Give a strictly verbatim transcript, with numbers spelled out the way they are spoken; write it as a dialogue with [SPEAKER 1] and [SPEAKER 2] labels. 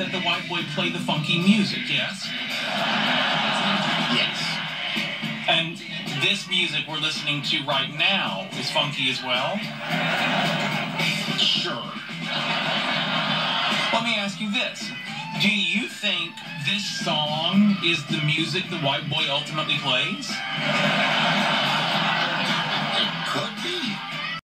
[SPEAKER 1] that the white boy play the funky music, yes?
[SPEAKER 2] Yes.
[SPEAKER 1] And this music we're listening to right now is funky as well?
[SPEAKER 2] Sure.
[SPEAKER 1] Let me ask you this. Do you think this song is the music the white boy ultimately plays?